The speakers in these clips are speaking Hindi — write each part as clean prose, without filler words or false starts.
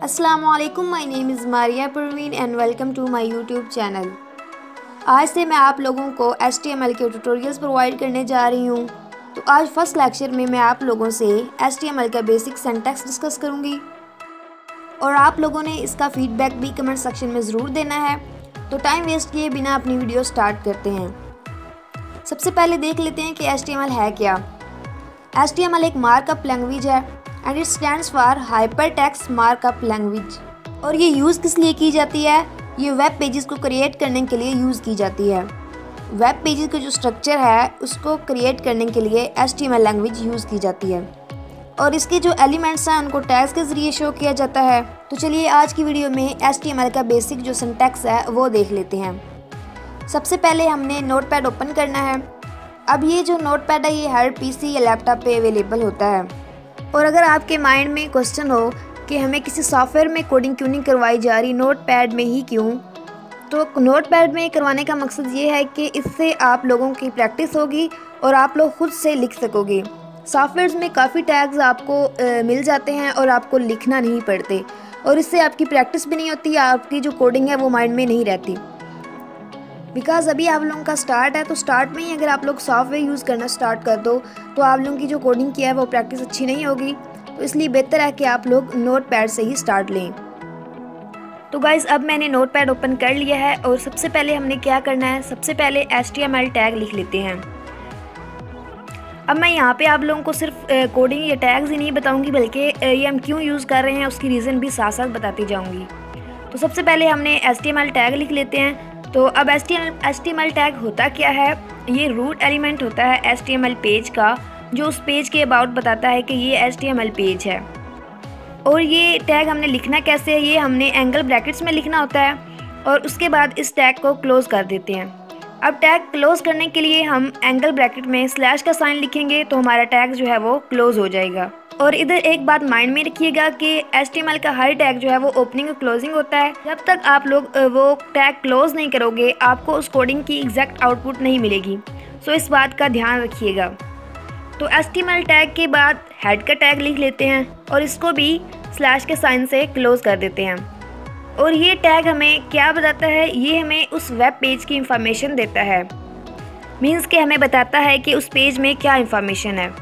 अस्सलामुअलैकुम, my name is Maria Parveen and welcome to my YouTube channel. आज से मैं आप लोगों को HTML के ट्यूटोरियल्स प्रोवाइड करने जा रही हूँ। तो आज फर्स्ट लेक्चर में मैं आप लोगों से HTML का बेसिक सिंटैक्स डिस्कस करूँगी और आप लोगों ने इसका फीडबैक भी कमेंट सेक्शन में ज़रूर देना है। तो टाइम वेस्ट किए बिना अपनी वीडियो स्टार्ट करते हैं। सबसे पहले देख लेते हैं कि HTML है क्या। HTML एक मार्कअप लैंग्वेज है and it stands for hypertext markup language. और ये यूज़ किस लिए की जाती है? ये वेब पेजेस को क्रिएट करने के लिए यूज़ की जाती है। वेब पेजेस का जो स्ट्रक्चर है उसको क्रिएट करने के लिए HTML लैंग्वेज यूज़ की जाती है और इसके जो एलिमेंट्स हैं उनको टैग्स के ज़रिए शो किया जाता है। तो चलिए आज की वीडियो में HTML का बेसिक जो सिंटैक्स है वो देख लेते हैं। सबसे पहले हमने नोटपैड ओपन करना है। अब ये जो नोटपैड है ये हर PC या लैपटॉप पे अवेलेबल होता है। और अगर आपके माइंड में क्वेश्चन हो कि हमें किसी सॉफ्टवेयर में कोडिंग क्यों नहीं करवाई जा रही, नोटपैड में ही क्यों, तो नोटपैड में करवाने का मकसद ये है कि इससे आप लोगों की प्रैक्टिस होगी और आप लोग खुद से लिख सकोगे। सॉफ्टवेयर्स में काफ़ी टैग्स आपको मिल जाते हैं और आपको लिखना नहीं पड़ते और इससे आपकी प्रैक्टिस भी नहीं होती, आपकी जो कोडिंग है वो माइंड में नहीं रहती। बिकॉज़ अभी आप लोगों का स्टार्ट है, तो स्टार्ट में ही अगर आप लोग सॉफ्टवेयर यूज़ करना स्टार्ट कर दो तो आप लोगों की जो कोडिंग की है वो प्रैक्टिस अच्छी नहीं होगी। तो इसलिए बेहतर है कि आप लोग नोटपैड से ही स्टार्ट लें। तो गाइज़ अब मैंने नोटपैड ओपन कर लिया है और सबसे पहले हमने क्या करना है, सबसे पहले HTML टैग लिख लेते हैं। अब मैं यहाँ पे आप लोगों को सिर्फ कोडिंग या टैग्स ही नहीं बताऊँगी बल्कि ये हम क्यों यूज़ कर रहे हैं उसकी रीज़न भी साथ साथ बताती जाऊँगी। तो सबसे पहले हमने HTML टैग लिख लेते हैं। तो अब HTML टैग होता क्या है? ये रूट एलिमेंट होता है HTML पेज का, जो उस पेज के अबाउट बताता है कि ये HTML पेज है। और ये टैग हमने लिखना कैसे है, ये हमने एंगल ब्रैकेट्स में लिखना होता है और उसके बाद इस टैग को क्लोज़ कर देते हैं। अब टैग क्लोज़ करने के लिए हम एंगल ब्रैकेट में स्लैश का साइन लिखेंगे तो हमारा टैग जो है वो क्लोज़ हो जाएगा। और इधर एक बात माइंड में रखिएगा कि HTML का हर टैग जो है वो ओपनिंग और क्लोजिंग होता है। जब तक आप लोग वो टैग क्लोज नहीं करोगे आपको उस कोडिंग की एग्जैक्ट आउटपुट नहीं मिलेगी। सो इस बात का ध्यान रखिएगा। तो HTML टैग के बाद हेड का टैग लिख लेते हैं और इसको भी स्लैश के साइन से क्लोज कर देते हैं। और ये टैग हमें क्या बताता है? ये हमें उस वेब पेज की इंफॉर्मेशन देता है। मीन्स कि हमें बताता है कि उस पेज में क्या इंफॉर्मेशन है।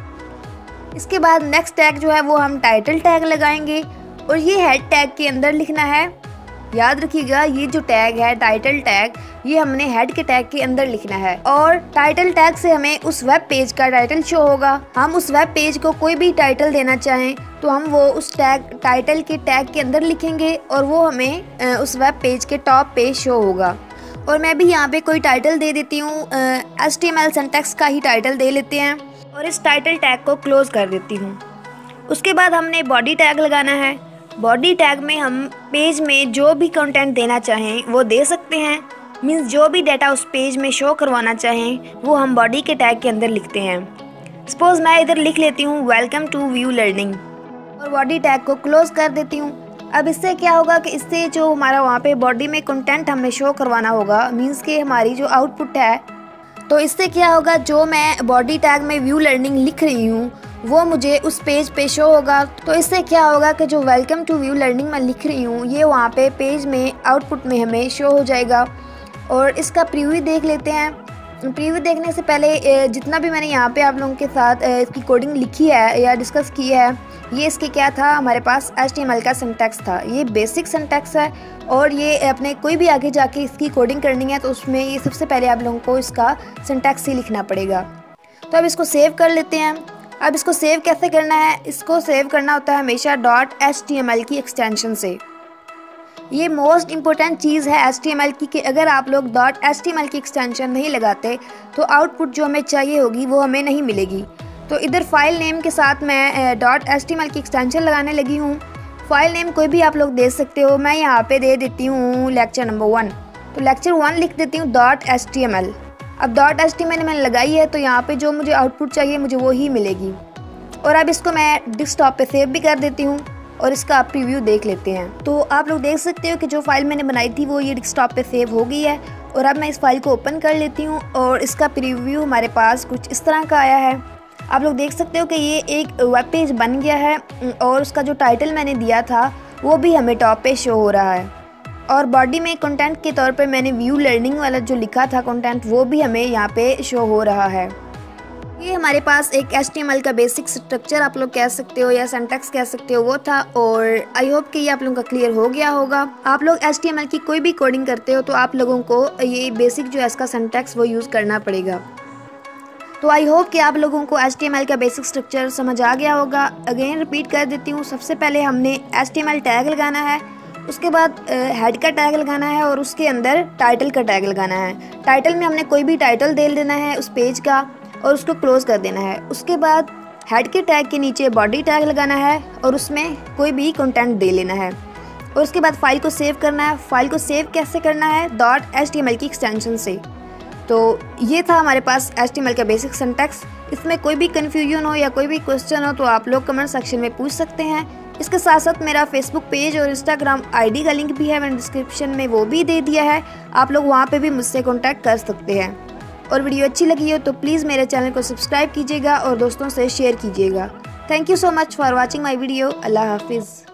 इसके बाद नेक्स्ट टैग जो है वो हम टाइटल टैग लगाएंगे और ये हेड टैग के अंदर लिखना है। याद रखिएगा ये जो टैग है टाइटल टैग, ये हमने हेड के टैग के अंदर लिखना है और टाइटल टैग से हमें उस वेब पेज का टाइटल शो होगा। हम उस वेब पेज को कोई भी टाइटल देना चाहें तो हम वो उस टाइटल के टैग के अंदर लिखेंगे और वो हमें उस वेब पेज के टॉप पे शो होगा। और मैं भी यहाँ पे कोई टाइटल दे देती हूँ, HTML सिंटैक्स का ही टाइटल दे लेते हैं और इस टाइटल टैग को क्लोज कर देती हूँ। उसके बाद हमने बॉडी टैग लगाना है। बॉडी टैग में हम पेज में जो भी कंटेंट देना चाहें वो दे सकते हैं। मीन्स जो भी डाटा उस पेज में शो करवाना चाहें वो हम बॉडी के टैग के अंदर लिखते हैं। सपोज मैं इधर लिख लेती हूँ वेलकम टू व्यू लर्निंग और बॉडी टैग को क्लोज कर देती हूँ। अब इससे क्या होगा कि इससे जो हमारा वहाँ पे बॉडी में कंटेंट हमें शो करवाना होगा, मीन्स कि हमारी जो आउटपुट है, तो इससे क्या होगा, जो मैं बॉडी टैग में व्यू लर्निंग लिख रही हूँ वो मुझे उस पेज पे शो होगा। तो इससे क्या होगा कि जो वेलकम टू व्यू लर्निंग मैं लिख रही हूँ ये वहाँ पे पेज में आउटपुट में हमें शो हो जाएगा। और इसका प्रीव्यू देख लेते हैं। प्रीव्यू देखने से पहले जितना भी मैंने यहाँ पे आप लोगों के साथ इसकी कोडिंग लिखी है या डिस्कस की है, ये इसके क्या था, हमारे पास HTML का सिंटैक्स था। ये बेसिक सिंटैक्स है और ये अपने कोई भी आगे जाके इसकी कोडिंग करनी है तो उसमें ये सबसे पहले आप लोगों को इसका सिंटैक्स ही लिखना पड़ेगा। तो अब इसको सेव कर लेते हैं। अब इसको सेव कैसे करना है? इसको सेव करना होता है हमेशा .html की एक्सटेंशन से। ये मोस्ट इम्पोर्टेंट चीज़ है HTML की कि अगर आप लोग .html की एक्सटेंशन नहीं लगाते तो आउटपुट जो हमें चाहिए होगी वो हमें नहीं मिलेगी। तो इधर फाइल नेम के साथ मैं .html की एक्सटेंशन लगाने लगी हूँ। फाइल नेम कोई भी आप लोग दे सकते हो। मैं यहाँ पे दे देती हूँ लेक्चर नंबर 1। तो लेक्चर 1 लिख देती हूँ .html। अब .html मैंने लगाई है तो यहाँ पे जो मुझे आउटपुट चाहिए मुझे वो ही मिलेगी। और अब इसको मैं डेस्कटॉप पे सेव भी कर देती हूँ और इसका आप प्रीव्यू देख लेते हैं। तो आप लोग देख सकते हो कि जो फाइल मैंने बनाई थी वो ये डेस्कटॉप पे सेव हो गई है। और अब मैं इस फाइल को ओपन कर लेती हूँ और इसका प्रीव्यू हमारे पास कुछ इस तरह का आया है। आप लोग देख सकते हो कि ये एक वेब पेज बन गया है और उसका जो टाइटल मैंने दिया था वो भी हमें टॉप पे शो हो रहा है। और बॉडी में कंटेंट के तौर पे मैंने व्यू लर्निंग वाला जो लिखा था कंटेंट, वो भी हमें यहाँ पे शो हो रहा है। ये हमारे पास एक HTML का बेसिक स्ट्रक्चर आप लोग कह सकते हो या सिंटैक्स कह सकते हो, वो था। और आई होप कि ये आप लोगों का क्लियर हो गया होगा। आप लोग HTML की कोई भी कोडिंग करते हो तो आप लोगों को ये बेसिक जो है इसका सिंटैक्स वो यूज़ करना पड़ेगा। तो आई होप कि आप लोगों को HTML का बेसिक स्ट्रक्चर समझ आ गया होगा। अगेन रिपीट कर देती हूँ, सबसे पहले हमने HTML टैग लगाना है, उसके बाद हेड का टैग लगाना है और उसके अंदर टाइटल का टैग लगाना है। टाइटल में हमने कोई भी टाइटल दे देना है उस पेज का और उसको क्लोज कर देना है। उसके बाद हेड के टैग के नीचे बॉडी टैग लगाना है और उसमें कोई भी कंटेंट दे लेना है। और उसके बाद फाइल को सेव करना है। फाइल को सेव कैसे करना है? .html की एक्सटेंशन से। तो ये था हमारे पास HTML का बेसिक सिंटैक्स। इसमें कोई भी कन्फ्यूजन हो या कोई भी क्वेश्चन हो तो आप लोग कमेंट सेक्शन में पूछ सकते हैं। इसके साथ साथ मेरा फेसबुक पेज और इंस्टाग्राम ID का लिंक भी है, मैंने डिस्क्रिप्शन में वो भी दे दिया है। आप लोग वहाँ पे भी मुझसे कॉन्टैक्ट कर सकते हैं। और वीडियो अच्छी लगी हो तो प्लीज़ मेरे चैनल को सब्सक्राइब कीजिएगा और दोस्तों से शेयर कीजिएगा। Thank you so much for watching my video. अल्लाह हाफिज़।